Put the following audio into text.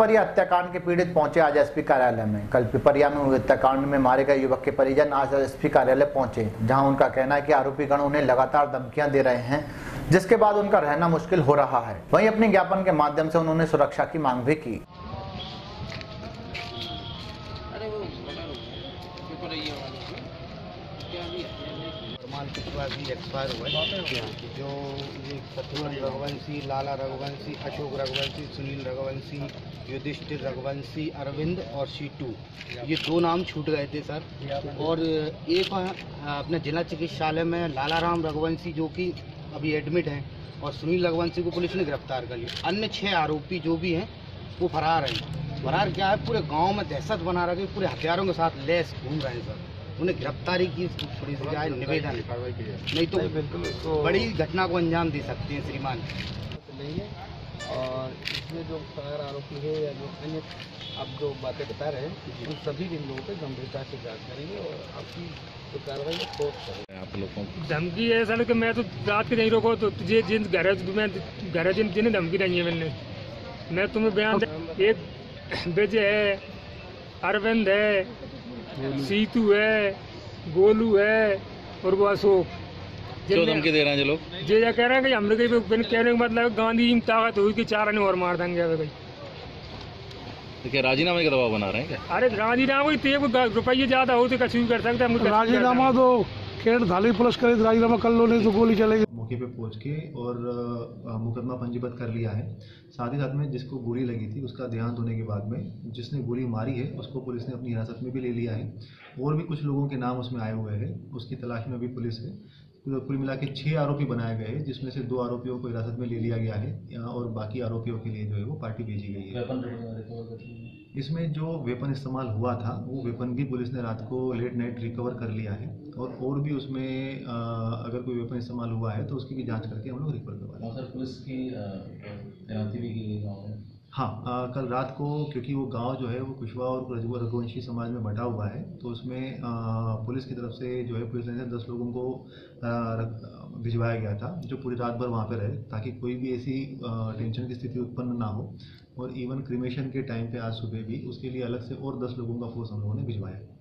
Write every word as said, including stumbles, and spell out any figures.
पिपरिया हत्याकांड के पीड़ित पहुंचे आज एसपी कार्यालय में। कल पिपरिया में हुए हत्याकांड में मारे गए युवक के परिजन आज एसपी कार्यालय पहुंचे, जहां उनका कहना है कि आरोपी गण उन्हें लगातार धमकियां दे रहे हैं, जिसके बाद उनका रहना मुश्किल हो रहा है। वहीं अपने ज्ञापन के माध्यम से उन्होंने सुरक्षा की मांग भी की। भी एक्सपायर हुआ है, जो ये शत्रुघ्न रघुवंशी, लाला रघुवंशी, अशोक रघुवंशी, सुनील रघुवंशी, युधिष्ठिर रघुवंशी, अरविंद और सीटू, ये दो नाम छूट गए थे सर। और एक अपने जिला चिकित्सालय में लाला राम रघुवंशी जो कि अभी एडमिट हैं, और सुनील रघुवंशी को पुलिस ने गिरफ्तार कर लिया। अन्य छः आरोपी जो भी हैं वो फरार हैं। फरार क्या है, पूरे गाँव में दहशत बना रखे, पूरे हथियारों के साथ लैस घूम रहे हैं सर। उन्हें गिरफ्तारी की थोड़ी सी जाए निवेदन, नहीं तो बड़ी घटना को अंजाम दे सकते हैं श्रीमान। नहीं है, और इसमें जो फरार आरोपी है या जो अन्य आप जो बातें बता रहे हैं, उन सभी भी लोगों पर गंभीरता से जांच करेंगे और आपकी जो कार्रवाई है ठोस करेंगे। आप लोगों को धमकी है सर कि मैं तो रात के नहीं रोको, तो तुझे जिन घर मैं घर जिन जिन्हें धमकी नहीं है, मैंने मैं तुम्हें बयान एक बेजे है, अरविंद है, सीतू है, गोलू है और वो अशोक। जो धमकी दे रहे हैं लोग, जे ये कह रहे हैं कि हम लोग कहने का मतलब गांधी जी ताकत हुई कि चार आने और मार देंगे भाई। तो क्या राजीनामे का दबाव बना रहे हैं क्या? अरे राजीनामा रुपये ज्यादा हो तो कुछ भी कर सकता है। राजीनामा तो खेड़ धाली पुलिस करे, राजीनामा कर लो, नहीं तो गोली चलेगी। मौके पे पहुंच के और मुकदमा पंजीबद्ध कर लिया है। साथ ही साथ में जिसको गोली लगी थी उसका देहांत होने के बाद में जिसने गोली मारी है उसको पुलिस ने अपनी हिरासत में भी ले लिया है। और भी कुछ लोगों के नाम उसमें आए हुए हैं, उसकी तलाश में भी पुलिस है। कुल मिला के छः आरोपी बनाए गए हैं, जिसमें से दो आरोपियों को हिरासत में ले लिया गया है और बाकी आरोपियों के लिए जो है वो पार्टी भेजी गई है। इसमें जो वेपन इस्तेमाल हुआ था वो वेपन भी पुलिस ने रात को लेट नाइट रिकवर कर लिया है, और और भी उसमें आ, अगर कोई वेपन इस्तेमाल हुआ है तो उसकी भी जांच करके हम लोग रिकवर करवा रहे हैं। सर पुलिस की तैनाती भी की गई। हाँ, आ, कल रात को क्योंकि वो गांव जो है वो कुशवा और रघुवंशी समाज में बटा हुआ है, तो उसमें आ, पुलिस की तरफ से जो है पुलिस लाइन से दस लोगों को भिजवाया गया था, जो पूरी रात भर वहाँ पे रहे ताकि कोई भी ऐसी टेंशन की स्थिति उत्पन्न ना हो। और इवन क्रिमेशन के टाइम पे आज सुबह भी उसके लिए अलग से और दस लोगों का फोर्स हम लोगों ने भिजवाया।